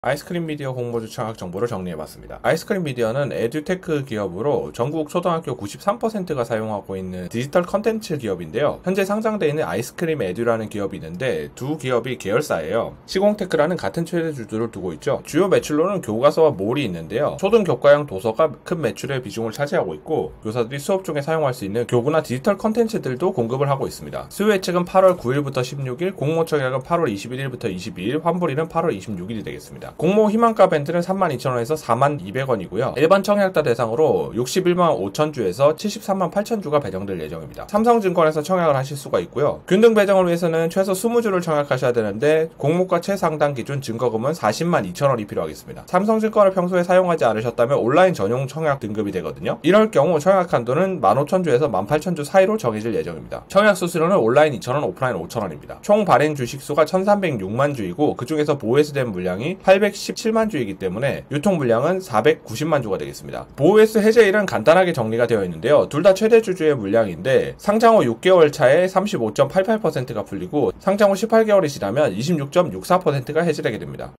아이스크림 미디어 공모주 청약 정보를 정리해봤습니다. 아이스크림 미디어는 에듀테크 기업으로 전국 초등학교 93%가 사용하고 있는 디지털 컨텐츠 기업인데요. 현재 상장되어 있는 아이스크림 에듀라는 기업이 있는데 두 기업이 계열사예요. 시공테크라는 같은 최대주주를 두고 있죠. 주요 매출로는 교과서와 몰이 있는데요. 초등 교과형 도서가 큰 매출의 비중을 차지하고 있고 교사들이 수업 중에 사용할 수 있는 교구나 디지털 컨텐츠들도 공급을 하고 있습니다. 수요 예측은 8월 9일부터 16일, 공모 청약은 8월 21일부터 22일, 환불일은 8월 26일이 되겠습니다. 공모 희망가 밴드는 32,000원에서 42,200원이고요. 일반 청약자 대상으로 61만 5천주에서 73만 8천주가 배정될 예정입니다. 삼성증권에서 청약을 하실 수가 있고요. 균등 배정을 위해서는 최소 20주를 청약하셔야 되는데 공모가 최상단 기준 증거금은 40만 2천원이 필요하겠습니다. 삼성증권을 평소에 사용하지 않으셨다면 온라인 전용 청약 등급이 되거든요. 이럴 경우 청약 한도는 15,000주에서 18,000주 사이로 정해질 예정입니다. 청약 수수료는 온라인 2,000원, 오프라인 5,000원입니다. 총 발행 주식수가 1,306만 주이고 그 중에서 보호회수된 물량이 817만 주이기 때문에 유통 물량은 490만 주가 되겠습니다. 보호회수 해제일은 간단하게 정리가 되어 있는데요. 둘 다 최대 주주의 물량인데 상장 후 6개월 차에 35.88%가 풀리고 상장 후 18개월이 지나면 26.64%가 해지되게 됩니다.